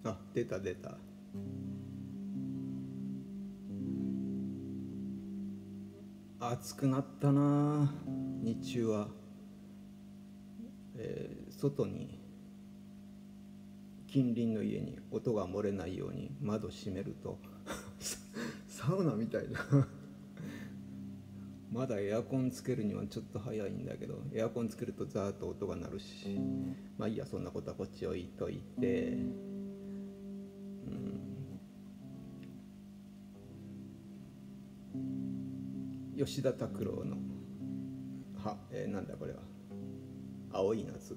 あ、出た出た。暑くなったな日中は。外に近隣の家に音が漏れないように窓閉めるとサウナみたいなまだエアコンつけるにはちょっと早いんだけど、エアコンつけるとザーッと音が鳴るし、まあいいや、そんなことはこっち置いといて、吉田拓郎のなんだこれは、青い夏。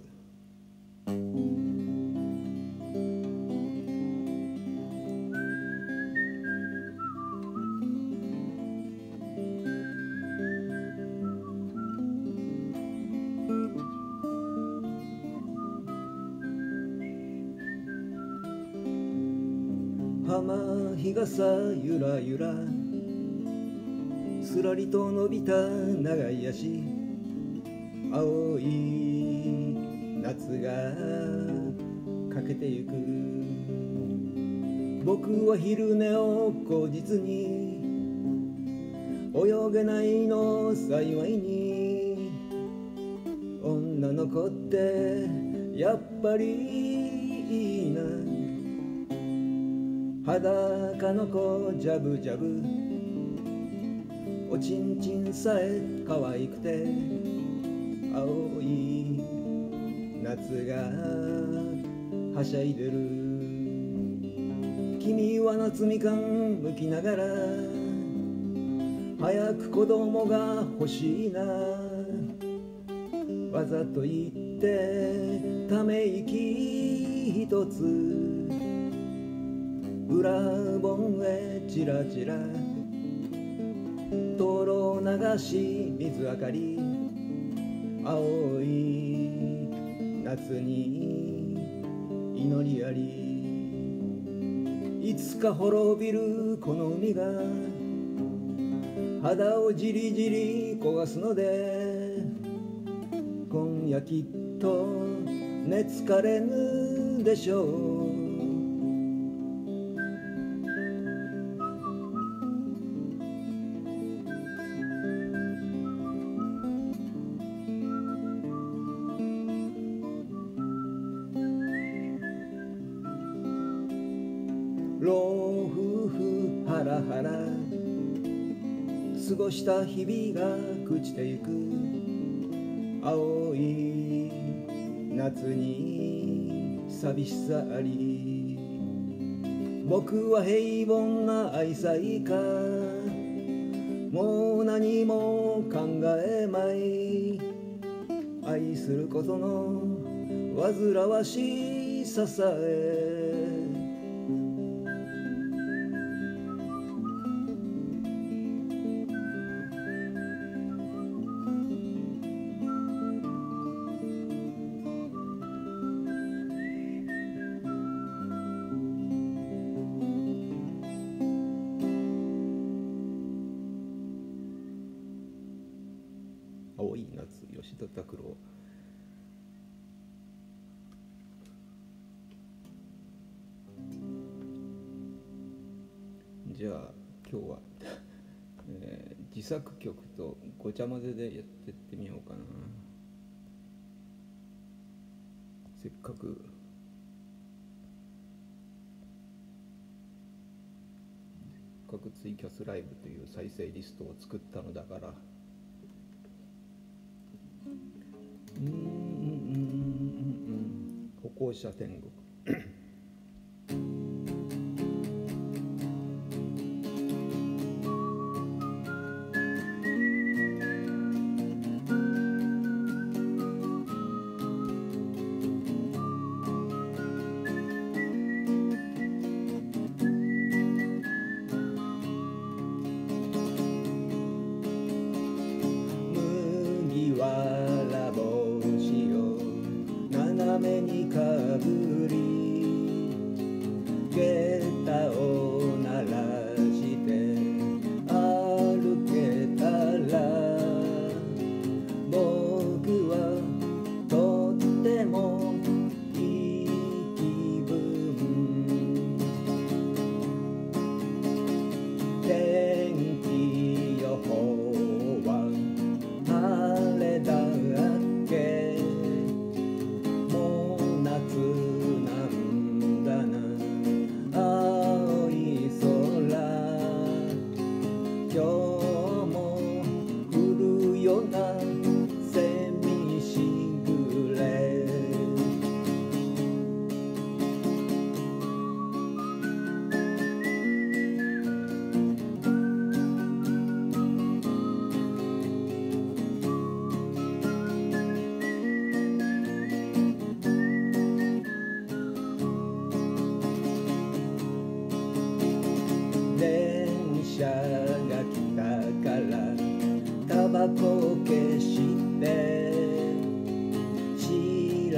浜日傘ゆらゆら、すらりと伸びた長い足、青い夏が駆けてゆく。僕は昼寝を口実に、泳げないの幸いに、女の子ってやっぱりいいな。裸の子ジャブジャブ、おちんちんさえ可愛くて、青い夏がはしゃいでる。君は夏みかん剥きながら、早く子供が欲しいな。わざと言ってため息一つ、裏盆へチラチラ、灯籠流し水明かり、青い夏に祈りあり。いつか滅びるこの海が肌をじりじり焦がすので、今夜きっと寝つかれぬでしょう。老夫婦ハラハラ過ごした日々が朽ちてゆく。青い夏に寂しさあり、僕は平凡な愛妻家、もう何も考えまい。愛することの煩わしささえ、青い夏、吉田拓郎。じゃあ今日は、自作曲とごちゃ混ぜでやってってみようかな。せっかくツイキャスライブという再生リストを作ったのだから、歩行者天国。麦わら帽子を斜めにかぶり、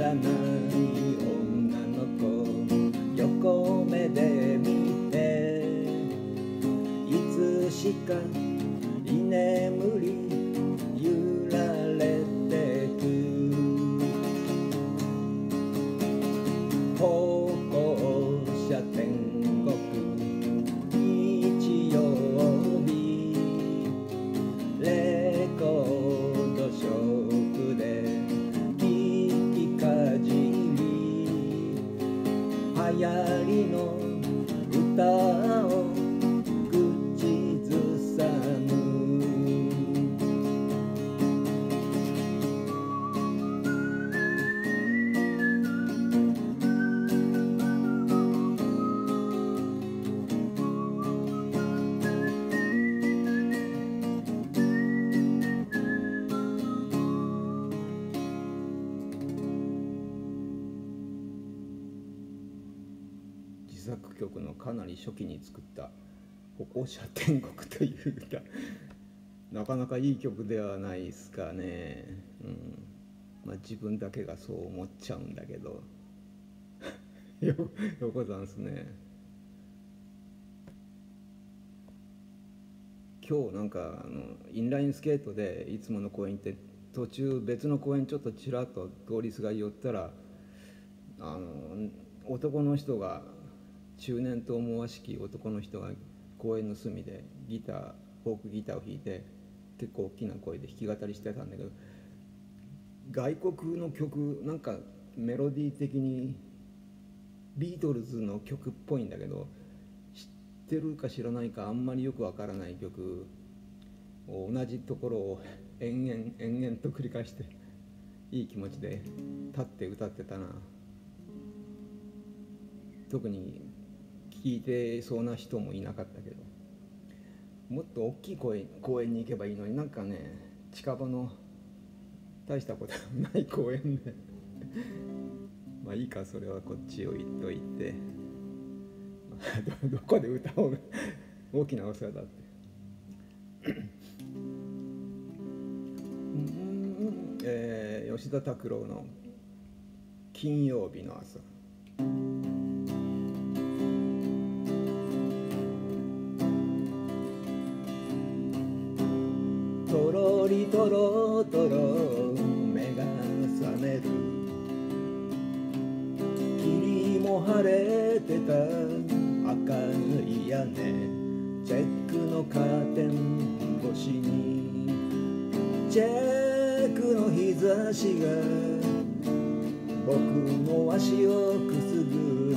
らない女の子横目で見ていつしか居眠り揺られてく歩行者天国日曜日レコードショップで聞きかじり流行りの歌を口ずさむ自作曲のかなり初期に作った「歩行者天国」という歌なかなかいい曲ではないですかね。自分だけがそう思っちゃうんだけどよこざんすね。今日なんかインラインスケートでいつもの公園行って途中別の公園ちょっとちらっと通りすがり寄ったら男の人が中年と思わしき男の人が公園の隅でフォークギターを弾いて結構大きな声で弾き語りしてたんだけど、外国の曲なんかメロディー的にビートルズの曲っぽいんだけど、知ってるか知らないかあんまりよくわからない曲を同じところを延々と繰り返していい気持ちで立って歌ってたな。特に聴いてそうな人もいなかったけど、もっと大きい公園に行けばいいのに、なんかね近場の大したことない公園でまあいいか、それはこっちを言っといてどこで歌おうが大きなお世話だって吉田拓郎の「金曜日の朝」。とろりとろとろ目が覚める、霧も晴れてた赤い屋根、チェックのカーテン越しにチェックの日差しが僕の足をくすぐ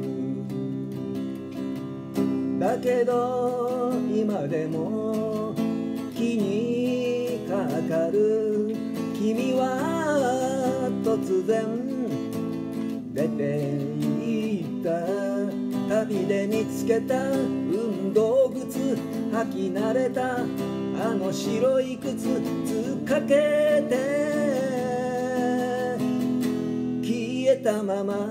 る。だけど今でも気にかかる。君は突然出て行った。旅で見つけた運動靴、履き慣れたあの白い靴つっかけて消えたまま、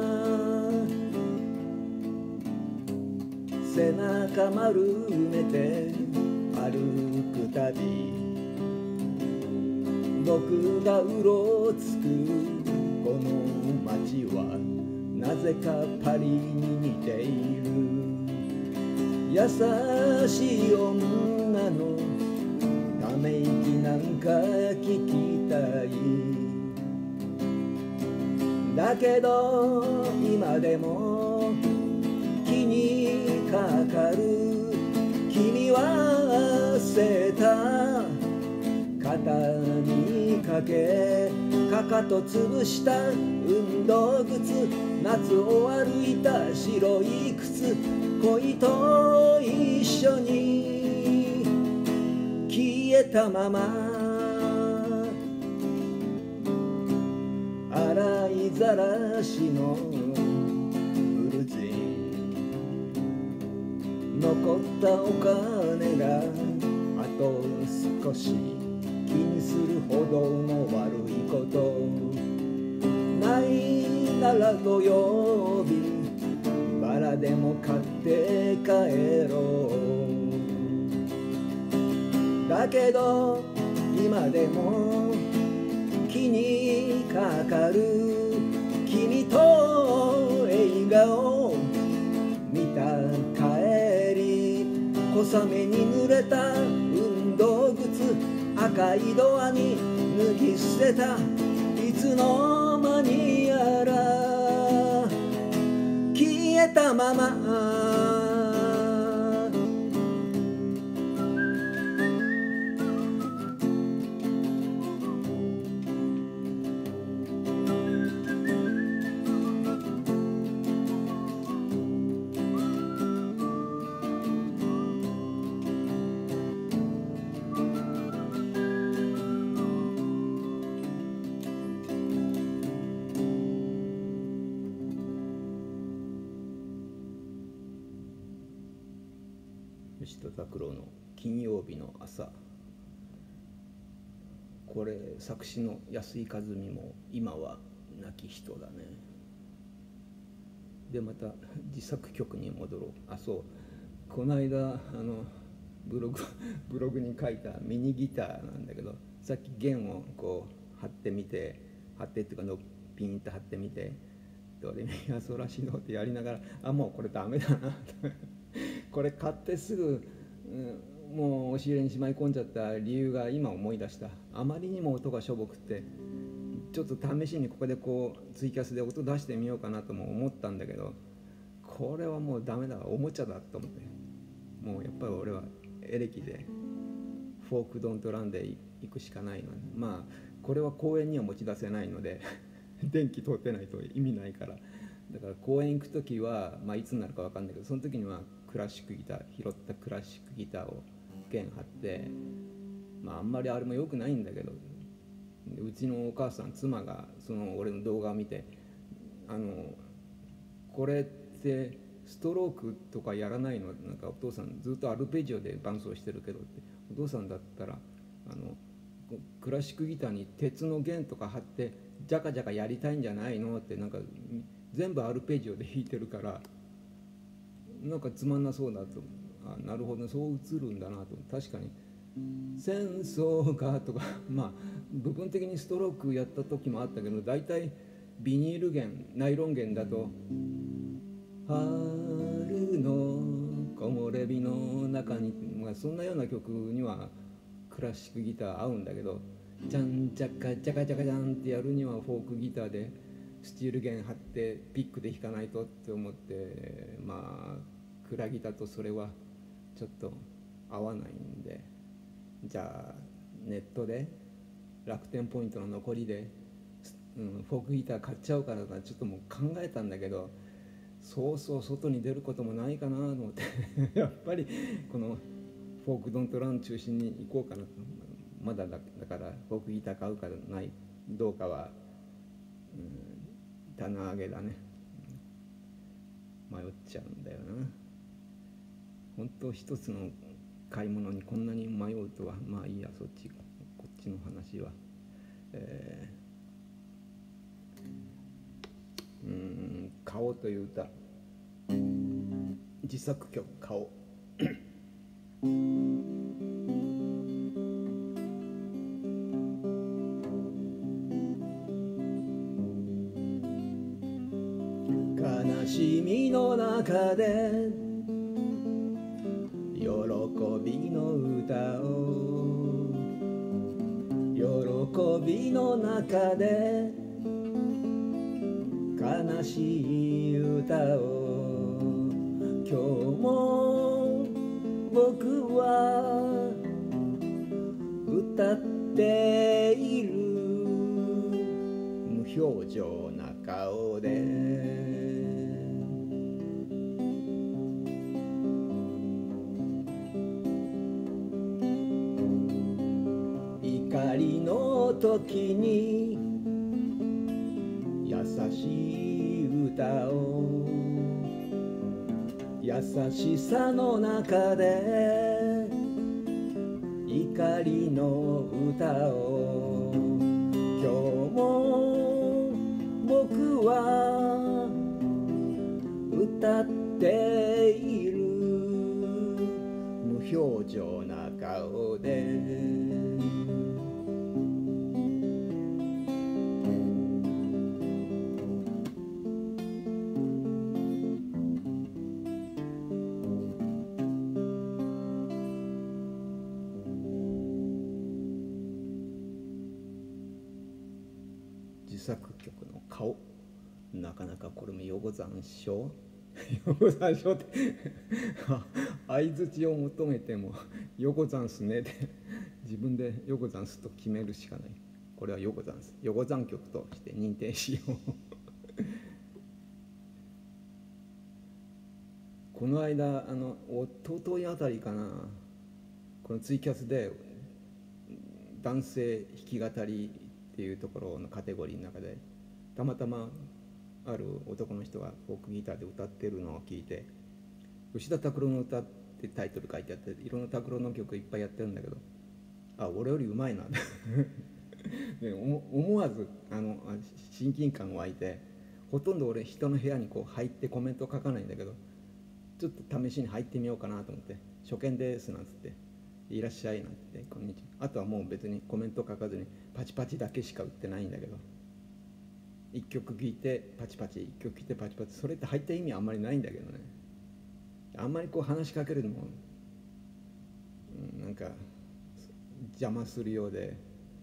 背中丸めて歩くたび、僕がうろつくこの街はなぜかパリに似ている。優しい女のため息なんか聞きたい。だけど今でも気にかかる。君はセーター肩にかけ、かかと潰した運動靴、夏を歩いた白い靴、恋と一緒に消えたまま、洗いざらしのブルジン、残ったお金があと少し、気にするほどの悪いことないなら土曜日バラでも買って帰ろう。だけど今でも気にかかる。 小雨に濡れた運動靴、赤いドアに脱ぎ捨てた、いつの間にやら消えたまま。吉田拓郎の金曜日の朝。これ作詞の安井和美も今は亡き人だね。でまた自作曲に戻ろう。あ、そうこの間ブログに書いたミニギターなんだけど、さっき弦をこう貼ってみて、貼ってっていうかのピンと貼ってみて、ドレミファソラシドってやりながら、もうこれダメだなこれ買ってすぐ、もう押し入れにしまい込んじゃった理由が今思い出した。あまりにも音がしょぼくってちょっと試しにここでこうツイキャスで音出してみようかなとも思ったんだけど、これはもうダメだ、おもちゃだと思って、もうやっぱり俺はエレキでフォークドントランで行くしかないの。まあこれは公園には持ち出せないので電気通ってないと意味ないから、だから公園行く時は、いつになるか分かんないけど、その時にはクラシックギター、拾ったクラシックギターを弦張って、あんまりあれも良くないんだけど、うちのお母さん、妻がその俺の動画を見て、これってストロークとかやらないの、なんかお父さんずっとアルペジオで伴奏してるけどって、お父さんだったらクラシックギターに鉄の弦とか張ってジャカジャカやりたいんじゃないのって、なんか全部アルペジオで弾いてるからなんかつまんなそうだと、なるほどそう映るんだなと。確かに戦争がとか部分的にストロークやった時もあったけど、大体ビニール弦、ナイロン弦だと春の木漏れ日の中に、そんなような曲にはクラシックギター合うんだけど、ジャンジャカジャカジャカジャンってやるにはフォークギターでスチール弦張ってピックで弾かないとって思って、クラギターとそれはちょっと合わないんで、じゃあネットで楽天ポイントの残りで、フォークギター買っちゃおうかなとかちょっともう考えたんだけど、そうそう外に出ることもないかなと思ってやっぱりこのフォークドントラン中心に行こうかなと。まだだからフォークギター買うかないどうかは、棚上げだね。迷っちゃうんだよな。本当一つの買い物にこんなに迷うとは。いいや、こっちの話は。顔という歌、自作曲顔悲しみの中で喜びの歌を、喜びの中で悲しい歌を、今日も僕は歌っている、無表情な顔で。怒りの時に優しい歌を、優しさの中で怒りの歌を、今日も僕は歌っている、無表情な顔で。 自作曲の顔、なかなかこれもよござんしょうよござんしょうって相づちを求めてもよござんすねで自分でよござんすと決めるしかない。これはよござんす、よござん曲として認定しようこの間おとといあたりかな、このツイキャスで男性弾き語りっていうところのカテゴリーの中でたまたまある男の人がフォークギターで歌ってるのを聞いて、吉田拓郎の歌ってタイトル書いてあって、いろんな拓郎の曲いっぱいやってるんだけど、あ、俺よりうまいなで思わず親近感湧いて、ほとんど俺人の部屋にこう入ってコメント書かないんだけど、ちょっと試しに入ってみようかなと思って、初見ですなんつって、いらっしゃいなんて、こんにちは。あとはもう別にコメント書かずにパチパチだけしか売ってないんだけど、一曲聴いてパチパチ、一曲聴いてパチパチ、それって入った意味あんまりないんだけどね。あんまりこう話しかけるのも、なんか邪魔するようで、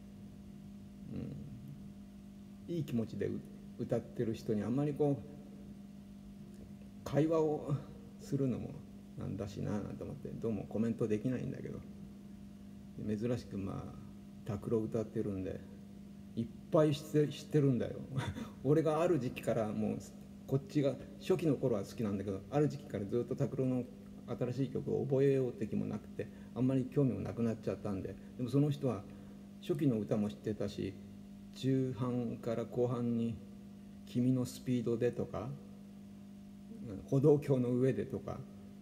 いい気持ちで歌ってる人にあんまりこう会話をするのもなんだしななんて思って、どうもコメントできないんだけど、珍しく拓郎歌ってるんでいっぱい知ってるんだよ俺がある時期からもうこっちが初期の頃は好きなんだけど、ある時期からずっと拓郎の新しい曲を覚えようって気もなくて、あんまり興味もなくなっちゃったんで。でもその人は初期の歌も知ってたし、中半から後半に「君のスピードで」とか「歩道橋の上で」とか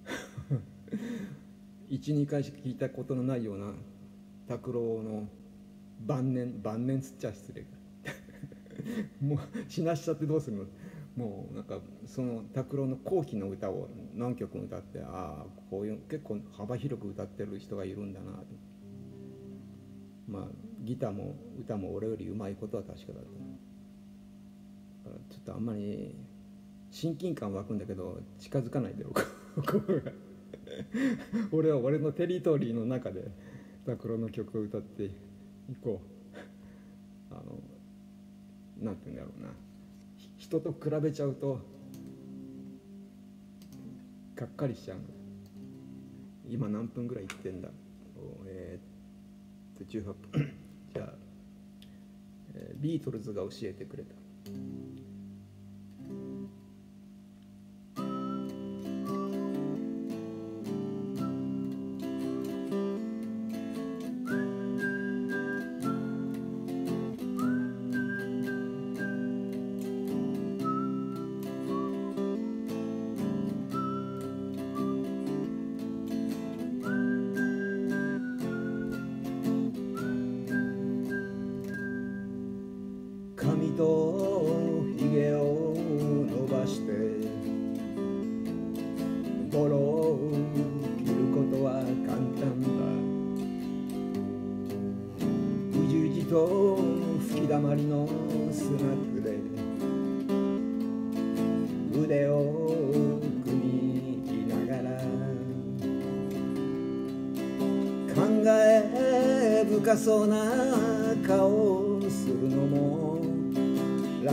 12回しか聞いたことのないような拓郎の晩年つっちゃ失礼もう死なしちゃってどうするの。もうなんかその拓郎の後期の歌を何曲も歌って、ああこういう結構幅広く歌ってる人がいるんだなと。ギターも歌も俺よりうまいことは確かだった。だからちょっとあんまり親近感湧くんだけど近づかないでよ俺は俺のテリトリーの中で拓郎の曲を歌っていこう。なんて言うんだろうな、人と比べちゃうとがっかりしちゃうの。今何分ぐらい言ってんだ。18分じゃあ、ビートルズが教えてくれた。髪とひげを伸ばしてボロを切ることは簡単だ。うじうじと吹きだまりのスナックで腕を組みながら考え深そうな顔をするのも楽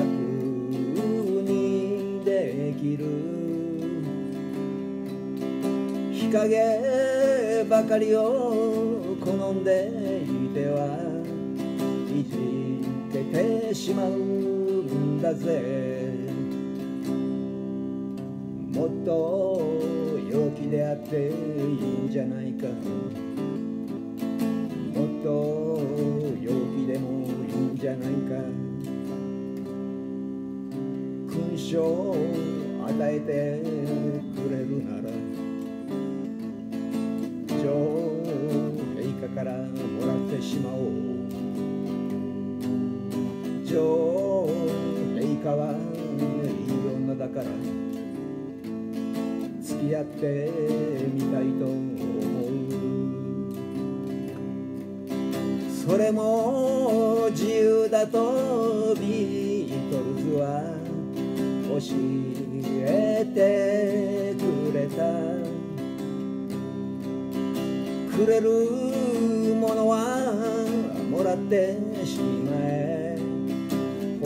にできる。日陰ばかりを好んでいてはいじけてしまうんだぜ。もっと陽気であっていいんじゃないか。もっと陽気でもいいんじゃないか。勲章を与えてくれるなら女王陛下からもらってしまおう。女王陛下はいい女だから付き合ってみたいと思う。それも自由だとビートルズは教えてくれた。くれるものはもらってしまえ。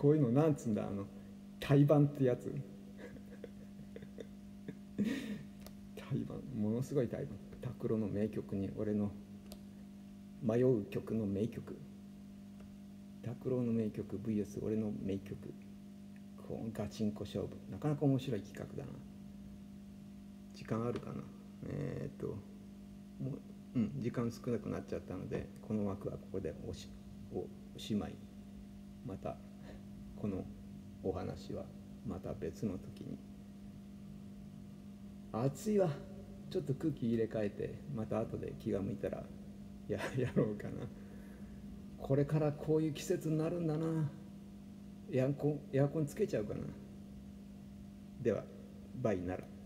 こういうのなんつうんだ、対バンってやつ対バン、ものすごい対バン。拓郎の名曲に俺の迷う曲の名曲、拓郎の名曲 VS 俺の名曲、こうガチンコ勝負、なかなか面白い企画だな。時間あるかな。もう、時間少なくなっちゃったので、この枠はここでおしまい。またこのお話はまた別の時に。暑いわ。ちょっと空気入れ替えて、また後で気が向いたらやろうかな。これからこういう季節になるんだな。エアコンつけちゃうかな。ではバイなら。